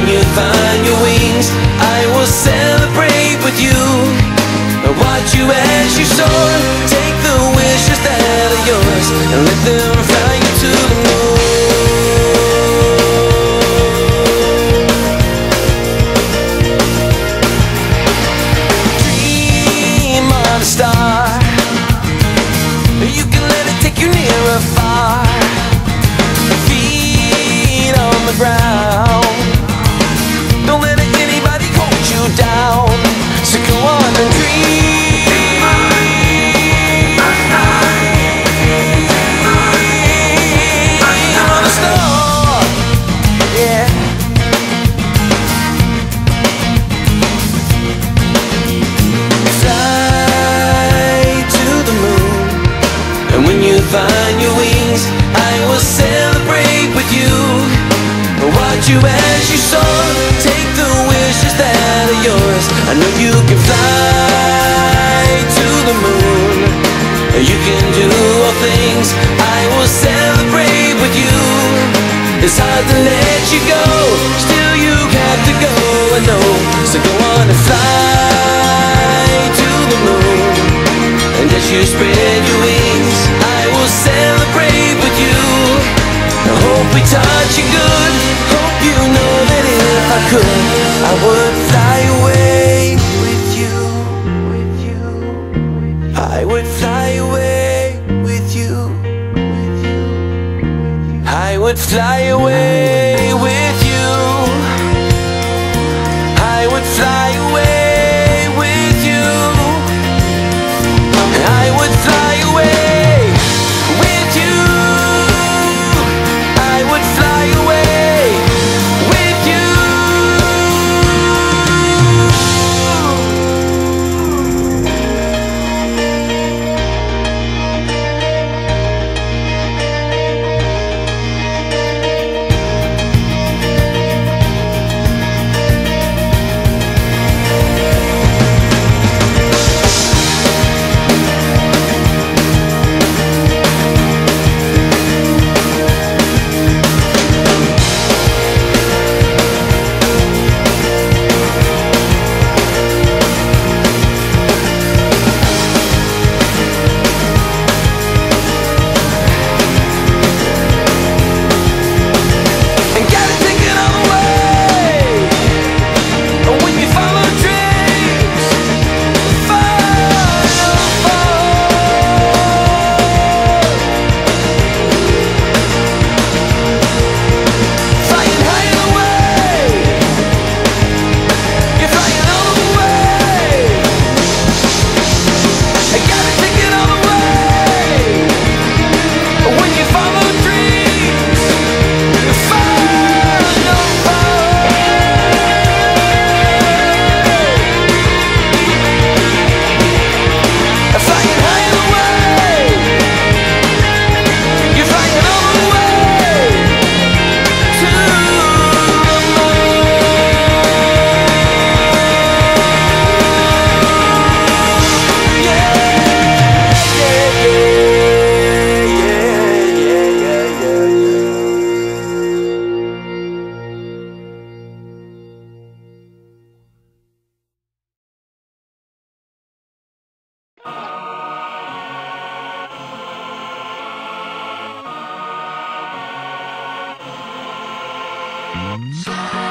when you find your wings, I will celebrate with you. Watch you as you soar, take the wishes that are yours and let them fly you to the moon. Dream on a star, you can let it take you near or far. Feet on the ground, don't let anybody hold you down. So go on and dream. On a star, yeah. Fly to the moon, and when you find your wings, I will celebrate with you. Watch you as you soar, take the wishes that are yours. I know you can fly to the moon, you can do all things. I will celebrate with you. It's hard to let you go, still you have to go, I know. So go on and fly to the moon, and as you spread your wings, I will celebrate with you. I hope we touch you good, hope you know that if I could, I would fly away with you, with you. I would fly away with you, with you. I would fly away with you. I would fly away with you. I would fly away with you. I would fly away with you. So